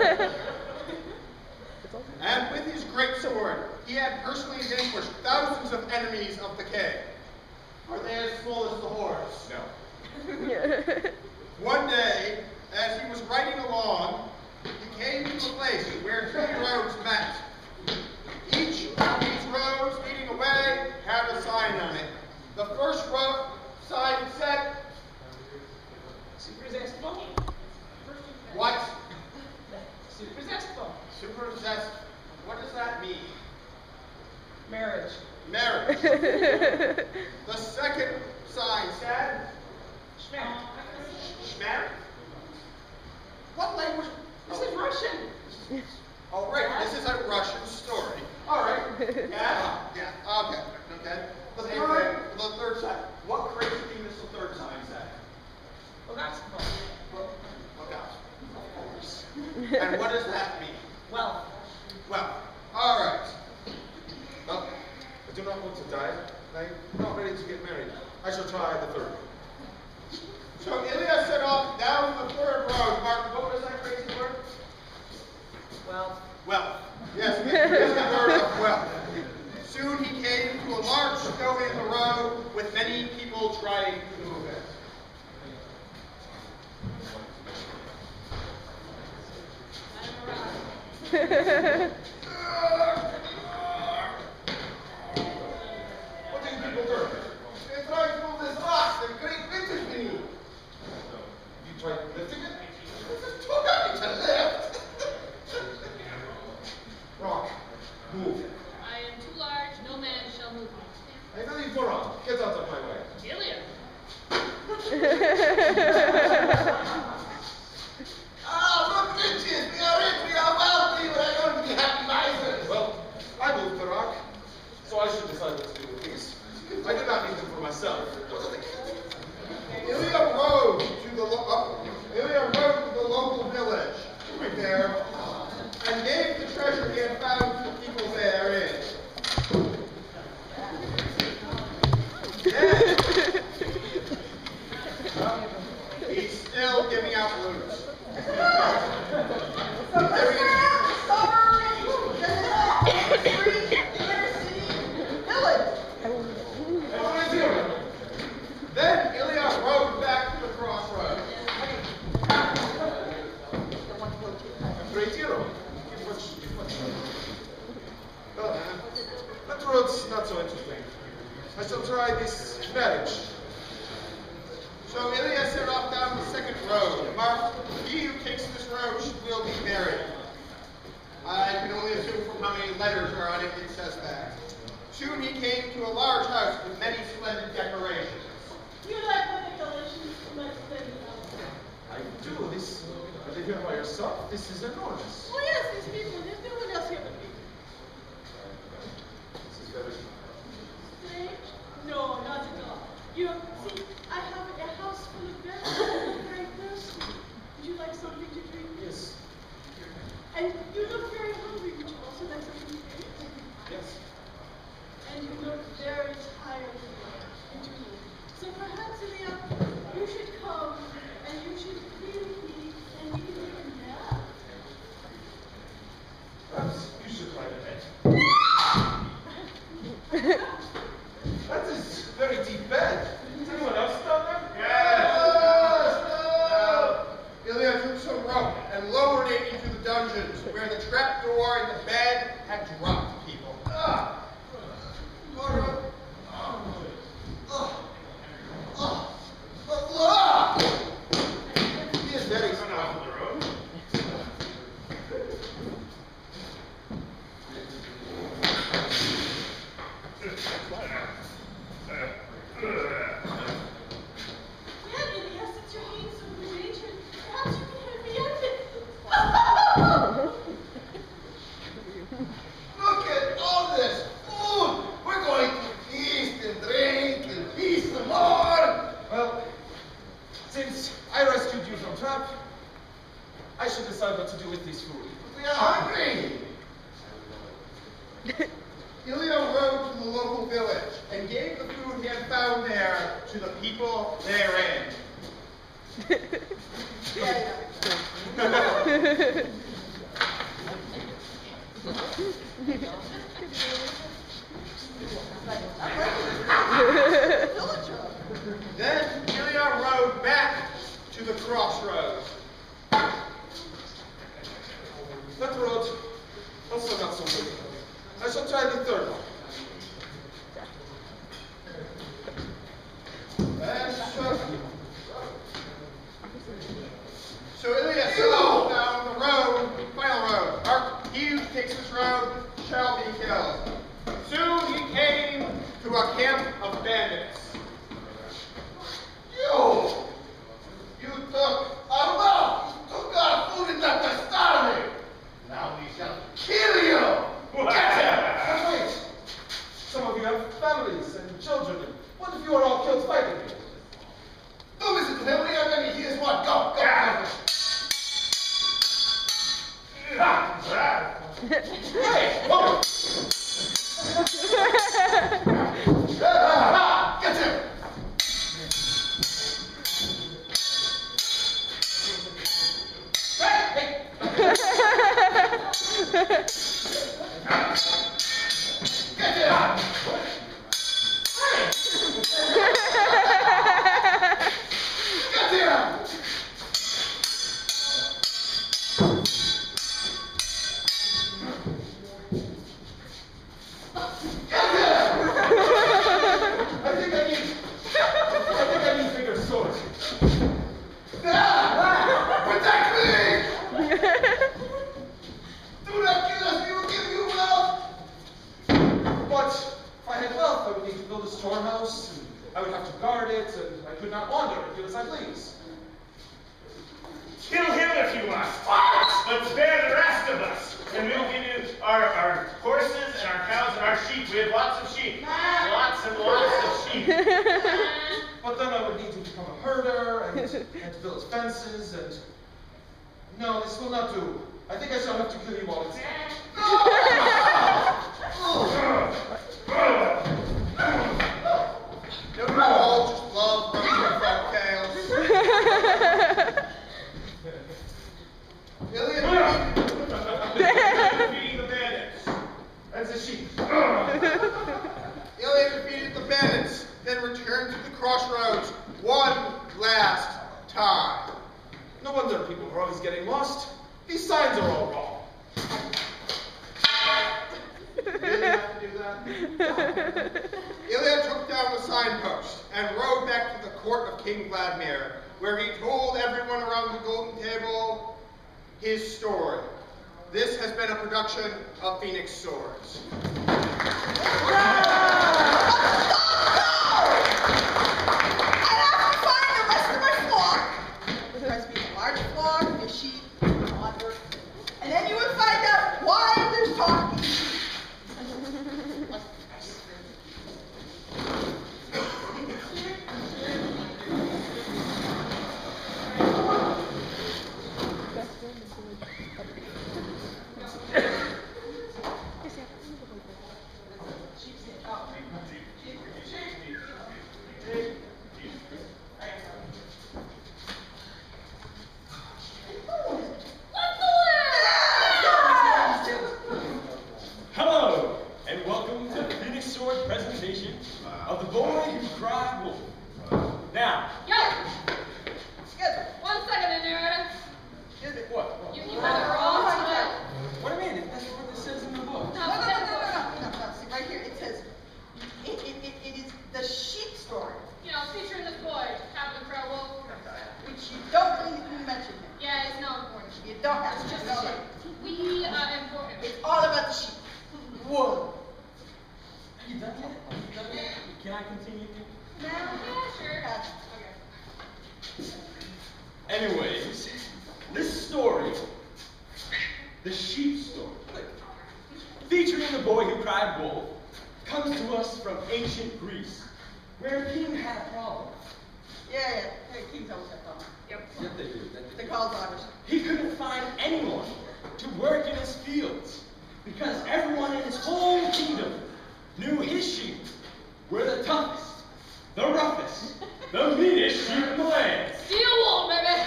And with his great sword, he had personally vanquished thousands of enemies of the king. Are they as small as the horse? No. One day, as he was riding along, he came to a place where two roads met. Each of these roads leading away had a sign on it. The first road sign said, Super zestful. what? Super zestful. Super zest. What does that mean? Marriage. Marriage. The second sign said, Schmeck. Schmer? What language? This is Russian. Oh, right. This is a Russian story. All right. Yeah? Yeah. Okay. Okay. The third sign. What crazy thing does the third sign say? Well, that's fun. Well, gosh. Of course. And what does that mean? Well. Well, all right. Well, I do not want to die. I'm not ready to get married. I shall try the third. So Ilya set off down the third road. Mark, what was that crazy word? Well. Wealth. Yes, here's the word of wealth. Soon he came to a large stone in the road with many people trying to move it. What do you people do? They try to move this rock. They're great bitches beneath. You tried lifting it? This is too heavy to lift. Rock, move. I am too large, no man shall move me. I know you for wrong. Get out of my way. Ilya. Look, bitches, we are rich, we are wealthy, we're going to be happy misers. Well, I moved the rock, so I should decide what to do with these. I do not need them for myself. Ilya rode to the local village, right there, and gave the treasure he had found to the people therein. Then, he's still giving out loot. Then Ilya rode back to the crossroads. Great hero. Well, that road's not so interesting. I shall try this marriage. So Ilya set off down the second road. Mark, he who takes this road will be married. I can only assume from how many letters are on it, it says that. Soon he came to a large house with many splendid decorations. You like my decorations much better now. I do. This, are they here by yourself? This is enormous. Oh yes, these people, there's no one else here but me. This is very Strange? No, not at all. You see, I have a house full of very, very thirsty. Would you like something to drink? Yes. And you look very hungry. Would you also like something to eat? Yes. And you look very tired. So perhaps, Ilya, you should come and you should play with me and we can take a nap. Perhaps you should try the bed. That is a very deep bed. Is anyone else down there? Yes! Ilya took some rope and lowered it into the dungeons where the trap door in the bed had dropped people. He is very strong. Well, Ilya, since you're being so good-natured, perhaps you can help me out with Look at all this food. We're going to feast and drink and feast some more. Well, since I rescued you from trap, I should decide what to do with this food. We are hungry. Ilya rode to the local village and gave the food he had found there to the people therein. Then Ilya rode back to the crossroads. That road, also not so good. I shall try the third one. And so Ilya sailed down the road, final road. He who takes this road shall be killed. Soon he came to a camp of bandits. You took our wealth, took our food and left us starving. Now we shall kill you. Get him! But wait! Some of you have families and children. What if you are all killed fighting me? Don't listen to him. We have many years. What? Go, go. Hey! Whoa! Get him! Hey! Get him! Get him! I think I need bigger swords. Protect me! Do not kill us. We will give you wealth. But if I had wealth, I would need to build a storehouse, and I would have to guard it, and I could not wander and do as I please. Kill him if you must. But spare the rest of us. And we'll give you our horses and our cows and our sheep. We have lots of sheep. Lots and lots of sheep. But then I would need to become a herder and to build fences and... No, this will not do. I think I shall have to kill you all instead. Don't you all just love running folk tales? Ilya Feeding the bandits. That's a sheep. Ilya defeated the bandits, then returned to the crossroads one last time. No wonder people are always getting lost. These signs are all wrong. Really have to do that? Ilya took down the signpost and rode back to the court of King Vladimir, where he told everyone around the golden table his story. This has been a production of Phoenix Swords. I have to find the rest of my flock. There has to be a large flock, a sheep, a water, and then you would find out why they're talking. Hello, and welcome to the Phoenix Sword presentation of The Boy Who Cried Wolf. Now, Yo! Excuse me. 1 second, narrator. Excuse me. what? You have it wrong. What do you mean? That's what it says in the book. No. See, right here it says, it is the sheep story, You know, featuring this boy, Captain Crow Wolf. which you don't really mention here. Yeah, it's not important. You don't have to It's just know a that. sheep. We important. It's all about the sheep. Whoa. Are you done yet? Can I continue? Yeah, sure. Okay. Anyways, this story, the sheep story, featuring the boy who cried wolf, comes to us from ancient Greece, where a king had a problem. Yeah. Hey, kings always have fun. Yep. Yes, they do. They call daughters. He couldn't find anyone to work in his fields because everyone in his whole kingdom knew his sheep were the toughest, the roughest, the meanest sheep in the land. Steel wool, baby.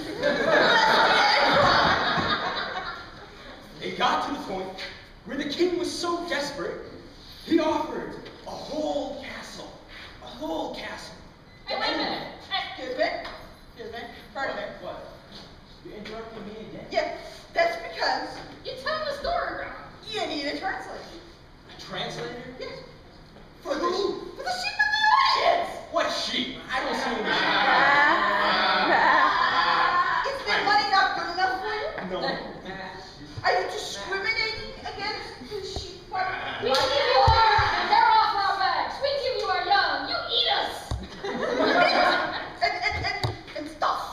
It got to the point where the king No. Are you discriminating against the sheep? We give you our, they're off our backs. We give you our young. You eat us. and stuff.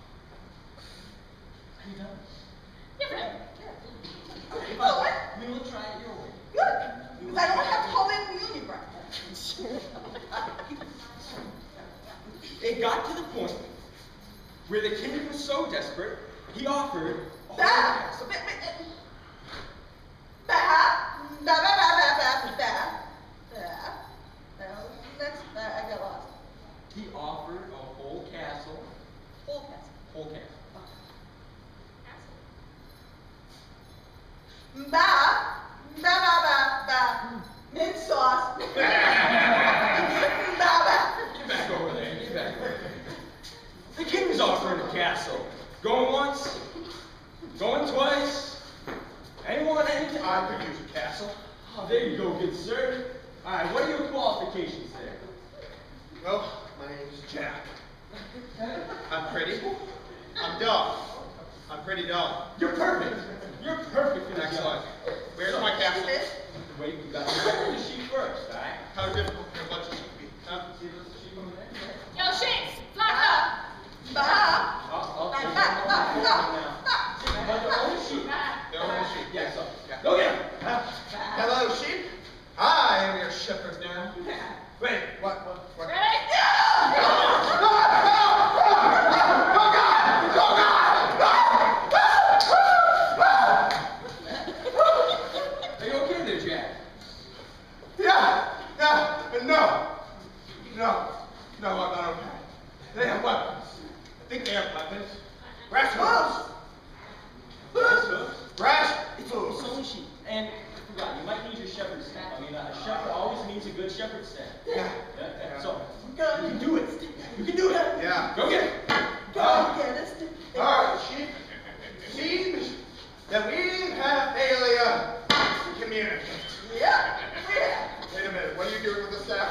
Are you done? Different. Well, what? We will try it your way. Good. Because I don't have to call in the union rep. It got to the point where the king was so desperate, he offered a whole Bah. castle. I got lost. He offered a whole castle. Whole castle. Whole castle. Ba. Mint sauce. Ba. Get back over there. Get back over there. The king was offering a castle. Going once, going twice. Anyone, anything? I could use a castle. Oh, there you go, good sir. All right, what are your qualifications there? Well, my name is Jack. I'm pretty. I'm dumb. I'm pretty dumb. You're perfect. You're perfect for this Excellent. job. Where's my castle? Wait, you got to get the sheep first, all right? How difficult can a bunch of sheep be? Huh? See those sheep over there? Yo, Shanks, flock up. Ba. But the only sheep. They're only sheep. Yeah, so. Yeah. Go get 'em. Hello, sheep. I am your shepherd now. Wait, what? Ready? Are you okay there, Jack? No, I'm not okay. They have weapons. I think they have weapons. Brass hooves. Brass It's hooves. only sheep. And I forgot, you might need your shepherd's staff. I mean, a shepherd always needs a good shepherd's staff. Yeah. So, you can do it. You can do it. Yeah. Go get it. All right, sheep. Seems that we've had a failure to communicate. Yeah. Wait a minute, what are you doing with the staff?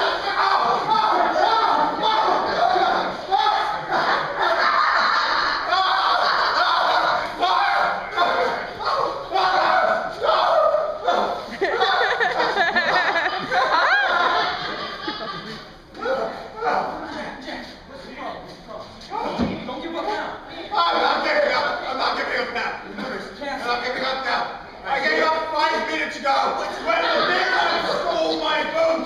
Don't give up now. I'm not giving up. I'm not giving up now. I'm not giving up now. I gave up 5 minutes ago when the man stole my boot.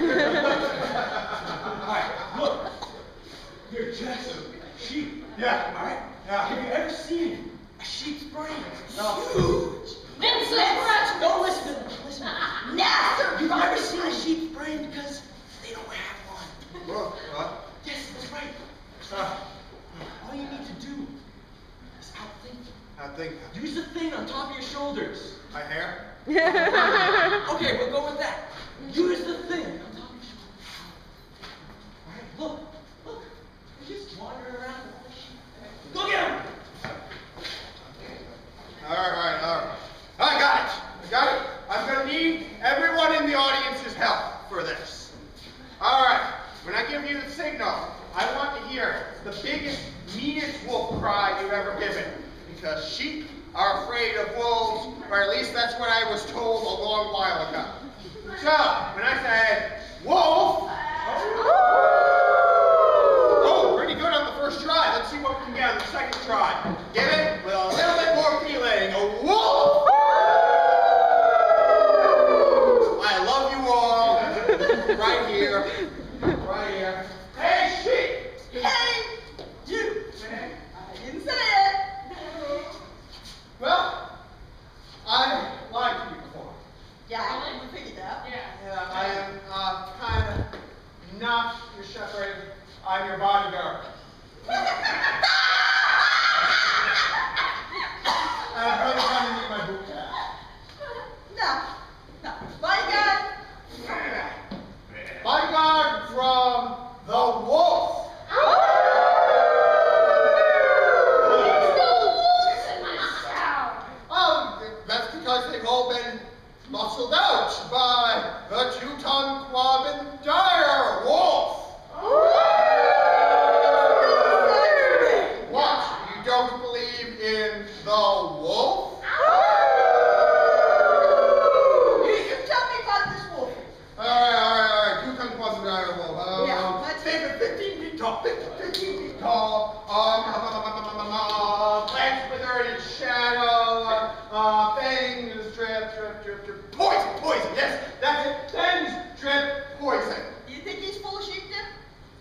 Alright, look. You're just sheep. Yeah. Alright? Yeah. Have you ever seen a sheep's brain? No. Huge. Vincent! Don't listen to them. Listen. Nasser. You've never seen a sheep's brain because they don't have one. What? Yes, that's right. All you need to do is outthink them. I think Use the thing on top of your shoulders. my hair. Okay, we'll go with that. Use the thing on top of your shoulders. Alright, look. They're just wandering around with all the sheep. Go get them! All right. I got it. I'm going to need everyone in the audience's help for this. All right. When I give you the signal, I want to hear the biggest, meanest wolf cry you've ever given. Because sheep are afraid of wolves, or at least that's what I was told a long while ago. So, when I say, wolf! Oh, pretty good on the first try. Let's see what we can get on the second try. Give it with a little bit more feeling. A wolf! I love you all. Right here. Right here. Hey, sheep! Hey. You! I didn't say it. Well, I lied to you before. Yeah, we figured that. Yeah, I am kind of not your shepherd. I'm your bodyguard. And I'm really trying to need my boot back. No. My God. Bodyguard! believe in the wolf? You tell me about this wolf. All right. Who comes was the wolf? Yeah, let's say the 15 feet tall. 15 feet tall. Plants withered in shadow. Fangs drip. Poison. Yes, that's it. Fangs drip poison. You think he's full of sheep dip?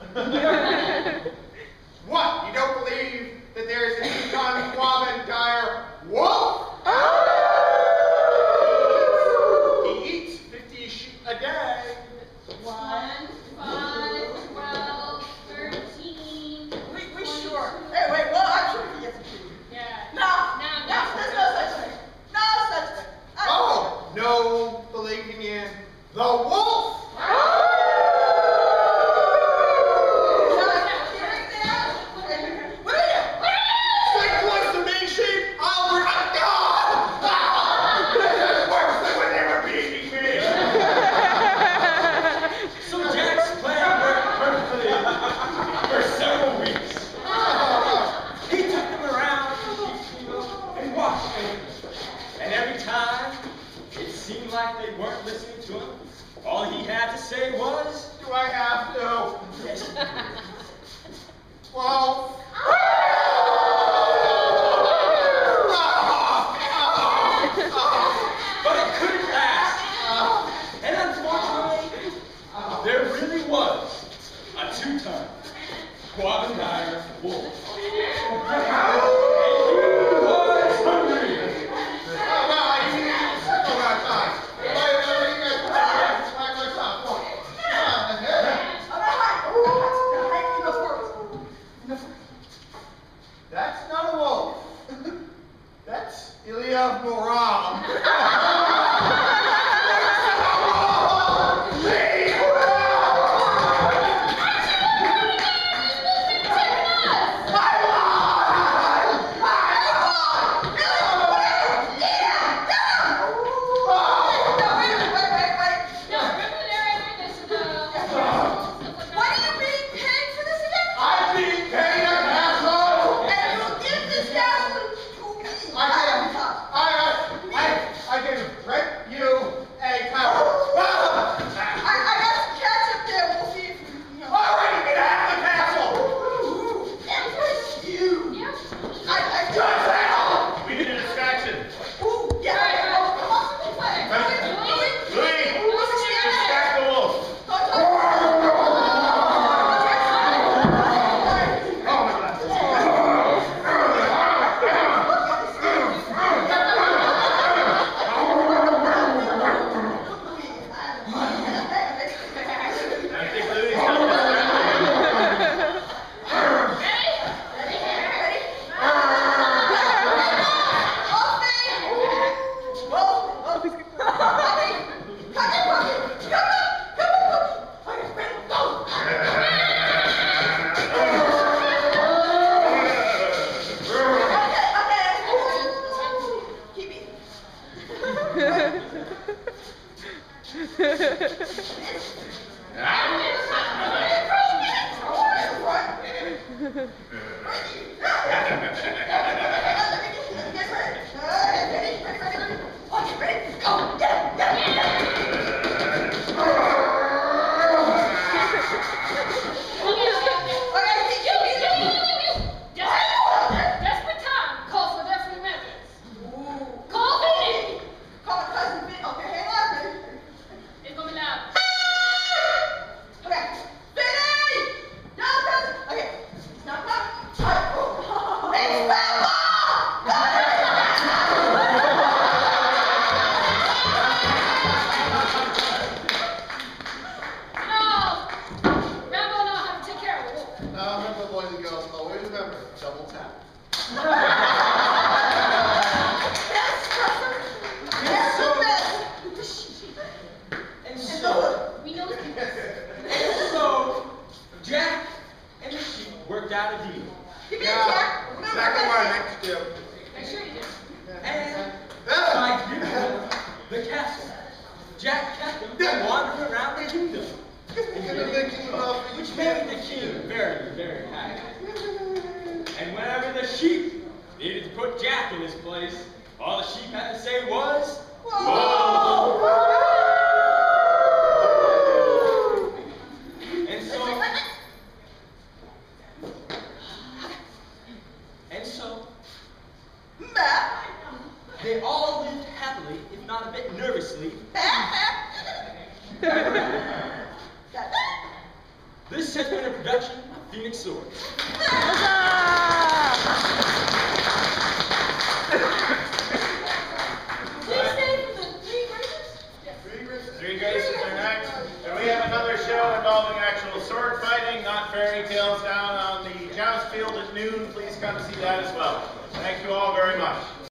What? You don't believe that there's a Yukon Quabbin dire wolf? He eats 50 sheep a day. 1, 5, 12, 13. We sure. Hey, wait, well, I'm sure he gets a sheep. Yeah. No, there's no such thing. No such thing. Oh, no believing in the wolf? Stick close to me, sheep. I'll work on God. This is worse than when they were beating me. So Jack's plan worked perfectly for several weeks. He took them around and watched them. And every time it seemed like they weren't listening to him, all he had to say was, Do I have to? yes. Well. But it couldn't last. And unfortunately, there really was a two-ton Quabbin dire wolf. And he was hungry. That's not a wolf. That's Ilya Moram. Desperate time calls for desperate methods. Call Vinny. Call my cousin Vin. Okay, hang on, Vinny. It's gonna be loud. Okay, Vinny! No, cousin. Okay, stop, stop. It's Peppa! No. Rambo knows how to take care of a wolf. Now remember, boys and girls, always remember, double tap. Yes, cousin. Yes, yes. And In the so, hood. We know this. Jack and the sheep worked out a deal. Give me a check. Exactly what I meant to do. Make sure you do. And by giving them the castle, Jack kept them from wandering around the kingdom, which made the king very, very happy. And whenever the sheep needed to put this place. All the sheep had to say was, Whoa! And so, Matt. they all lived happily, if not a bit nervously. This has been a production of Phoenix Sword. Three Graces are next. And we have another show involving actual sword fighting, not fairy tales, down on the joust field at noon. Please come see that as well. Thank you all very much.